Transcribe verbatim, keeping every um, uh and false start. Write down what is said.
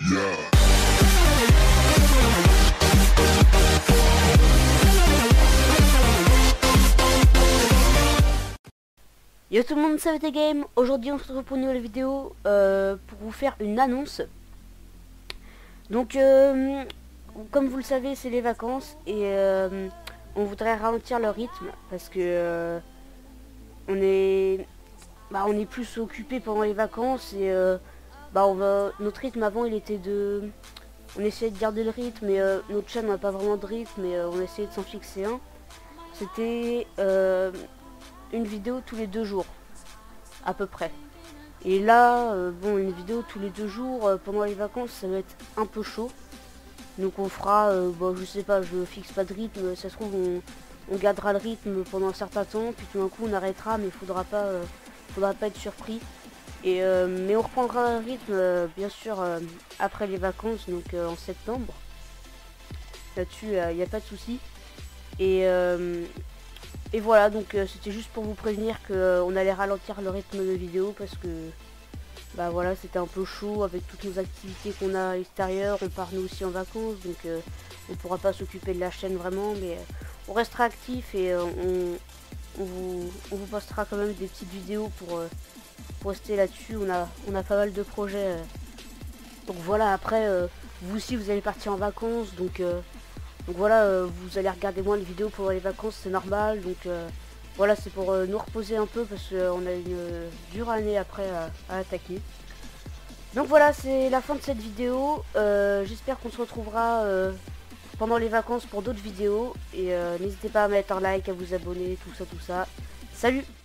Yo tout le monde, ça va être Game. Aujourd'hui on se retrouve pour une nouvelle vidéo euh, pour vous faire une annonce. Donc euh, comme vous le savez, c'est les vacances et euh, on voudrait ralentir le rythme parce que euh, on est bah, on est plus occupé pendant les vacances et euh, bah on va notre rythme avant il était de on essayait de garder le rythme mais euh, notre chaîne n'a pas vraiment de rythme et euh, on essayait de s'en fixer un. C'était euh, une vidéo tous les deux jours à peu près. Et là euh, bon, une vidéo tous les deux jours euh, pendant les vacances, ça va être un peu chaud. Donc on fera euh, bon, je sais pas, je fixe pas de rythme, ça se trouve on, on gardera le rythme pendant un certain temps puis tout d'un coup on arrêtera, mais il faudra pas euh, faudra pas être surpris. Et euh, mais on reprendra le rythme euh, bien sûr euh, après les vacances, donc euh, en septembre. Là-dessus il euh, n'y a pas de souci. Et euh, Et voilà, donc euh, c'était juste pour vous prévenir que euh, on allait ralentir le rythme de vidéo parce que bah voilà, c'était un peu chaud avec toutes nos activités qu'on a à l'extérieur. On part nous aussi en vacances, donc euh, on pourra pas s'occuper de la chaîne vraiment, mais euh, on restera actif et euh, on, on, vous, on vous postera quand même des petites vidéos pour, euh, pour rester là-dessus. On a, on a pas mal de projets. Euh. Donc voilà, après euh, vous aussi vous allez partir en vacances, donc euh, Donc voilà, euh, vous allez regarder moins les vidéos pendant les vacances, c'est normal. Donc euh, voilà, c'est pour euh, nous reposer un peu parce qu'on a une euh, dure année après à, à attaquer. Donc voilà, c'est la fin de cette vidéo. Euh, J'espère qu'on se retrouvera euh, pendant les vacances pour d'autres vidéos. Et euh, n'hésitez pas à mettre un like, à vous abonner, tout ça, tout ça. Salut!